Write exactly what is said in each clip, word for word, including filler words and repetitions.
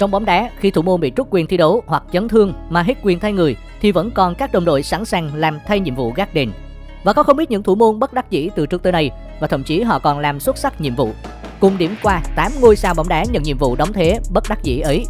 Trong bóng đá, khi thủ môn bị trút quyền thi đấu hoặc chấn thương mà hết quyền thay người thì vẫn còn các đồng đội sẵn sàng làm thay nhiệm vụ gác đền. Và có không ít những thủ môn bất đắc dĩ từ trước tới nay, và thậm chí họ còn làm xuất sắc nhiệm vụ. Cùng điểm qua tám ngôi sao bóng đá nhận nhiệm vụ đóng thế bất đắc dĩ ấy.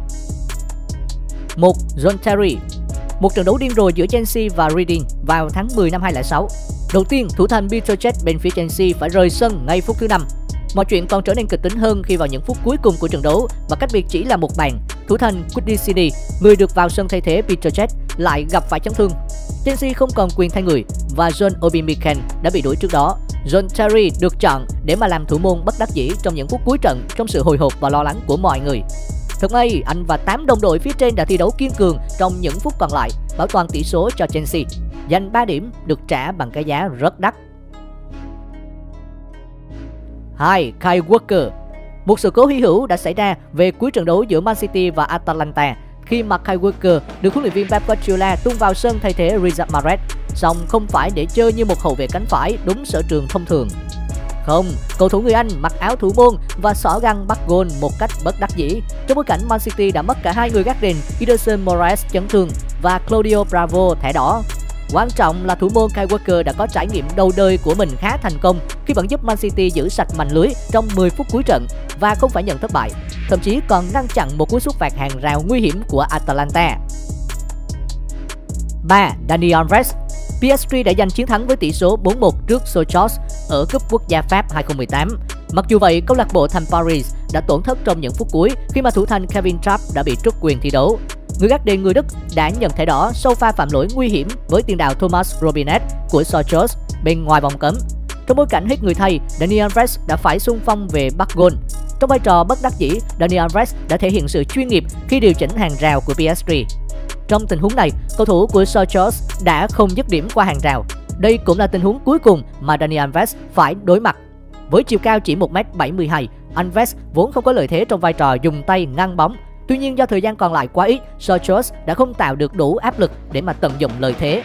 một. John Terry. Một trận đấu điên rồ giữa Chelsea và Reading vào tháng mười năm hai không không sáu. Đầu tiên, thủ thành Peter Cech bên phía Chelsea phải rời sân ngay phút thứ năm. Mọi chuyện còn trở nên kịch tính hơn khi vào những phút cuối cùng của trận đấu và cách biệt chỉ là một bàn, thủ thành Kudisini, người được vào sân thay thế Peter Cech, lại gặp phải chấn thương. Chelsea không còn quyền thay người và John Obi Mikel đã bị đuổi trước đó. John Terry được chọn để mà làm thủ môn bất đắc dĩ trong những phút cuối trận trong sự hồi hộp và lo lắng của mọi người. Thật may, anh và tám đồng đội phía trên đã thi đấu kiên cường trong những phút còn lại, bảo toàn tỷ số cho Chelsea. Giành ba điểm được trả bằng cái giá rất đắt. hai. Kyle Walker. Một sự cố hy hữu đã xảy ra về cuối trận đấu giữa Man City và Atalanta khi mà Kyle Walker được huấn luyện viên Pep Guardiola tung vào sân thay thế Riyad Mahrez, song không phải để chơi như một hậu vệ cánh phải đúng sở trường thông thường. Không, cầu thủ người Anh mặc áo thủ môn và xỏ găng bắt gôn một cách bất đắc dĩ trong bối cảnh Man City đã mất cả hai người gác đền, Ederson Moraes chấn thương và Claudio Bravo thẻ đỏ. Quan trọng là thủ môn Kyle Walker đã có trải nghiệm đầu đời của mình khá thành công khi vẫn giúp Man City giữ sạch mảnh lưới trong mười phút cuối trận và không phải nhận thất bại, thậm chí còn ngăn chặn một cú sút phạt hàng rào nguy hiểm của Atalanta. ba. Dani Alves. pê ét giê đã giành chiến thắng với tỷ số bốn một trước Sochaux ở Cúp Quốc gia Pháp hai không một tám. Mặc dù vậy, câu lạc bộ thành Paris đã tổn thất trong những phút cuối khi mà thủ thành Kevin Trapp đã bị trút quyền thi đấu. Người gác đền người Đức đã nhận thẻ đỏ sau pha phạm lỗi nguy hiểm với tiền đạo Thomas Robinet của Sochaux bên ngoài vòng cấm. Trong bối cảnh hết người thay, Dani Alves đã phải xung phong về bắt gôn. Trong vai trò bất đắc dĩ, Dani Alves đã thể hiện sự chuyên nghiệp khi điều chỉnh hàng rào của pê ét giê. Trong tình huống này, cầu thủ của Sochaux đã không dứt điểm qua hàng rào. Đây cũng là tình huống cuối cùng mà Dani Alves phải đối mặt. Với chiều cao chỉ một mét bảy mươi hai, Alves vốn không có lợi thế trong vai trò dùng tay ngăn bóng. Tuy nhiên do thời gian còn lại quá ít, Sochaux đã không tạo được đủ áp lực để mà tận dụng lợi thế.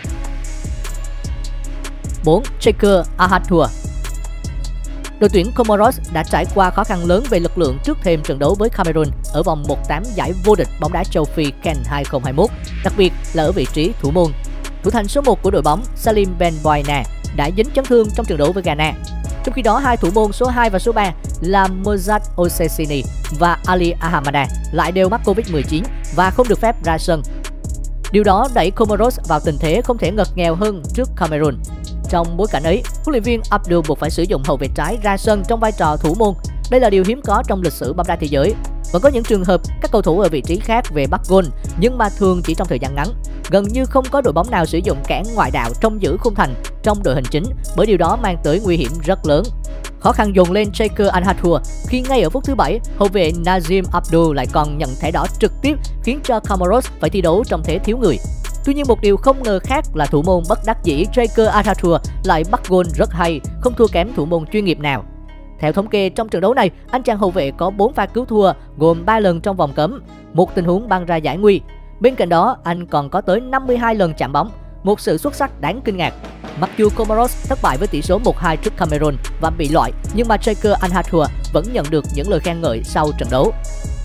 bốn. Checker Ahatua. Đội tuyển Comoros đã trải qua khó khăn lớn về lực lượng trước thềm trận đấu với Cameroon ở vòng một tám giải vô địch bóng đá châu Phi CAN hai không hai mốt, đặc biệt là ở vị trí thủ môn. Thủ thành số một của đội bóng Salim Ben Boina đã dính chấn thương trong trận đấu với Ghana. Trong khi đó, hai thủ môn số hai và số ba là Mozart Osesini và Ali Ahamada lại đều mắc Covid mười chín và không được phép ra sân. Điều đó đẩy Comoros vào tình thế không thể ngật nghèo hơn trước Cameroon. Trong bối cảnh ấy, huấn luyện viên Abdul buộc phải sử dụng hậu vệ trái ra sân trong vai trò thủ môn. Đây là điều hiếm có trong lịch sử bóng đá thế giới. Vẫn có những trường hợp các cầu thủ ở vị trí khác về bắt gôn, nhưng mà thường chỉ trong thời gian ngắn. Gần như không có đội bóng nào sử dụng kẻ ngoại đạo trong giữ khung thành trong đội hình chính, bởi điều đó mang tới nguy hiểm rất lớn. Khó khăn dồn lên Checker Ahatua khi ngay ở phút thứ bảy, hậu vệ Nazim Abdul lại còn nhận thẻ đỏ trực tiếp, khiến cho Comoros phải thi đấu trong thế thiếu người. Tuy nhiên, một điều không ngờ khác là thủ môn bất đắc dĩ Checker Ahatua lại bắt gôn rất hay, không thua kém thủ môn chuyên nghiệp nào. Theo thống kê, trong trận đấu này, anh chàng hậu vệ có bốn pha cứu thua, gồm ba lần trong vòng cấm, một tình huống băng ra giải nguy. Bên cạnh đó, anh còn có tới năm mươi hai lần chạm bóng, một sự xuất sắc đáng kinh ngạc. Mặc dù Comoros thất bại với tỷ số một hai trước Cameroon và bị loại, nhưng mà Checker Ahatua vẫn nhận được những lời khen ngợi sau trận đấu.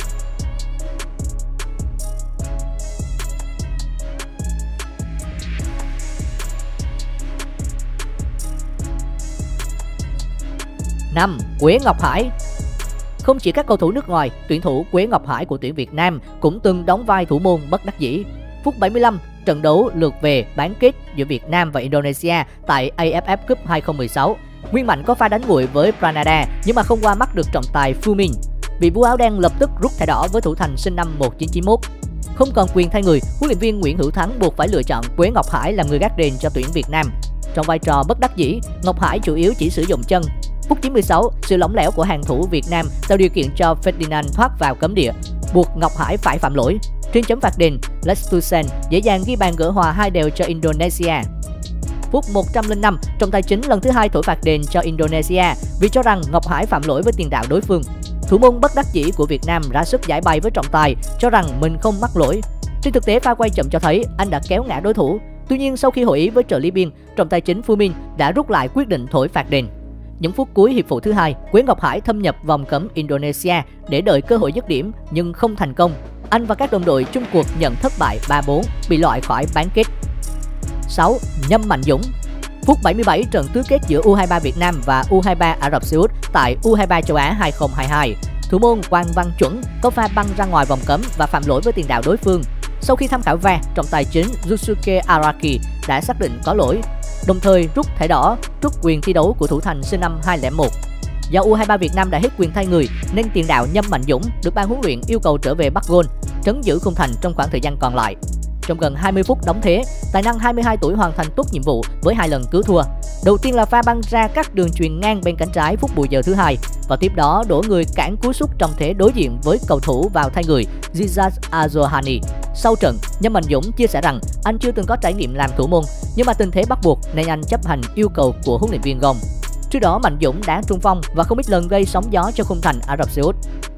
năm. Quế Ngọc Hải. Không chỉ các cầu thủ nước ngoài, tuyển thủ Quế Ngọc Hải của tuyển Việt Nam cũng từng đóng vai thủ môn bất đắc dĩ. Phút bảy mươi lăm, trận đấu lượt về bán kết giữa Việt Nam và Indonesia tại a ép ép Cup hai không một sáu. Nguyên Mạnh có pha đánh nguội với Pranada nhưng mà không qua mắt được trọng tài Fumin. Vị vua áo đen lập tức rút thẻ đỏ với thủ thành sinh năm một nghìn chín trăm chín mươi mốt. Không còn quyền thay người, huấn luyện viên Nguyễn Hữu Thắng buộc phải lựa chọn Quế Ngọc Hải làm người gác đền cho tuyển Việt Nam. Trong vai trò bất đắc dĩ, Ngọc Hải chủ yếu chỉ sử dụng chân. Phút chín mươi sáu, sự lỏng lẻo của hàng thủ Việt Nam tạo điều kiện cho Ferdinand thoát vào cấm địa, buộc Ngọc Hải phải phạm lỗi. Trên chấm phạt đền, Lestusen dễ dàng ghi bàn gỡ hòa hai đều cho Indonesia. Phút một trăm lẻ năm, trọng tài chính lần thứ hai thổi phạt đền cho Indonesia vì cho rằng Ngọc Hải phạm lỗi với tiền đạo đối phương. Thủ môn bất đắc dĩ của Việt Nam ra sức giải bày với trọng tài, cho rằng mình không mắc lỗi. Trên thực tế, pha quay chậm cho thấy anh đã kéo ngã đối thủ. Tuy nhiên, sau khi hội ý với trợ lý biên, trọng tài chính Fumin đã rút lại quyết định thổi phạt đền. Những phút cuối hiệp phụ thứ hai, Quế Ngọc Hải thâm nhập vòng cấm Indonesia để đợi cơ hội dứt điểm nhưng không thành công. Anh và các đồng đội chung cuộc nhận thất bại ba bốn, bị loại khỏi bán kết. sáu. Nhâm Mạnh Dũng. Phút bảy mươi bảy, trận tứ kết giữa U hai ba Việt Nam và U hai ba Ả Rập Xê Út tại U hai ba châu Á hai không hai hai. Thủ môn Quang Văn Chuẩn có pha băng ra ngoài vòng cấm và phạm lỗi với tiền đạo đối phương. Sau khi tham khảo va, trọng tài chính Yusuke Araki đã xác định có lỗi, đồng thời rút thẻ đỏ, rút quyền thi đấu của thủ thành sinh năm hai không không một. Do U hai ba Việt Nam đã hết quyền thay người nên tiền đạo Nhâm Mạnh Dũng được ban huấn luyện yêu cầu trở về bắt gôn, trấn giữ khung thành trong khoảng thời gian còn lại. Trong gần hai mươi phút đóng thế, tài năng hai mươi hai tuổi hoàn thành tốt nhiệm vụ với hai lần cứu thua. Đầu tiên là pha băng ra các đường chuyền ngang bên cánh trái phút bù giờ thứ hai, và tiếp đó đổ người cản cú sút trong thế đối diện với cầu thủ vào thay người Zizat Azohani. Sau trận, Nhâm Mạnh Dũng chia sẻ rằng anh chưa từng có trải nghiệm làm thủ môn, nhưng mà tình thế bắt buộc nên anh chấp hành yêu cầu của huấn luyện viên Gong. Trước đó, Mạnh Dũng đá trung phong và không ít lần gây sóng gió cho khung thành Ả Rập Xê Út.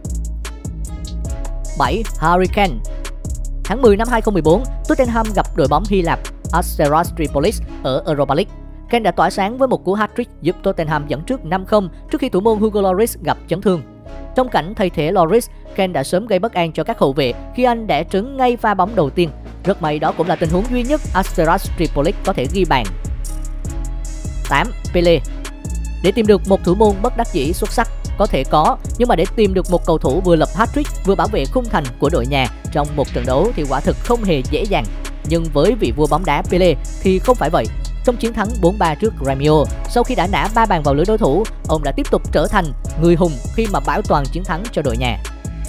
bảy. Harry Kane. Tháng mười năm hai không một bốn, Tottenham gặp đội bóng Hy Lạp Asteras Tripolis ở Europa League. Kane đã tỏa sáng với một cú hat-trick giúp Tottenham dẫn trước năm không trước khi thủ môn Hugo Lloris gặp chấn thương. Trong cảnh thay thế Lloris, Kane đã sớm gây bất an cho các hậu vệ khi anh đẻ trứng ngay pha bóng đầu tiên. Rất may đó cũng là tình huống duy nhất Asteras Tripolis có thể ghi bàn. tám. Pele. Để tìm được một thủ môn bất đắc dĩ xuất sắc có thể có, nhưng mà để tìm được một cầu thủ vừa lập hat-trick vừa bảo vệ khung thành của đội nhà trong một trận đấu thì quả thực không hề dễ dàng. Nhưng với vị vua bóng đá Pele thì không phải vậy. Trong chiến thắng bốn ba trước Grêmio, sau khi đã nã ba bàn vào lưới đối thủ, ông đã tiếp tục trở thành người hùng khi mà bảo toàn chiến thắng cho đội nhà.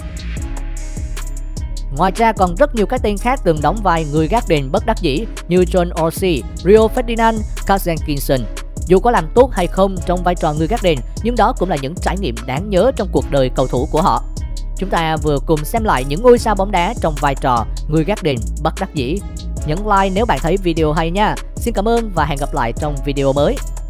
Ngoài ra còn rất nhiều cái tên khác từng đóng vai người gác đền bất đắc dĩ như John Orsi, Rio Ferdinand, Carsten Kingston. Dù có làm tốt hay không trong vai trò người gác đền, nhưng đó cũng là những trải nghiệm đáng nhớ trong cuộc đời cầu thủ của họ. Chúng ta vừa cùng xem lại những ngôi sao bóng đá trong vai trò người gác đền bất đắc dĩ. Nhấn like nếu bạn thấy video hay nha. Xin cảm ơn và hẹn gặp lại trong video mới.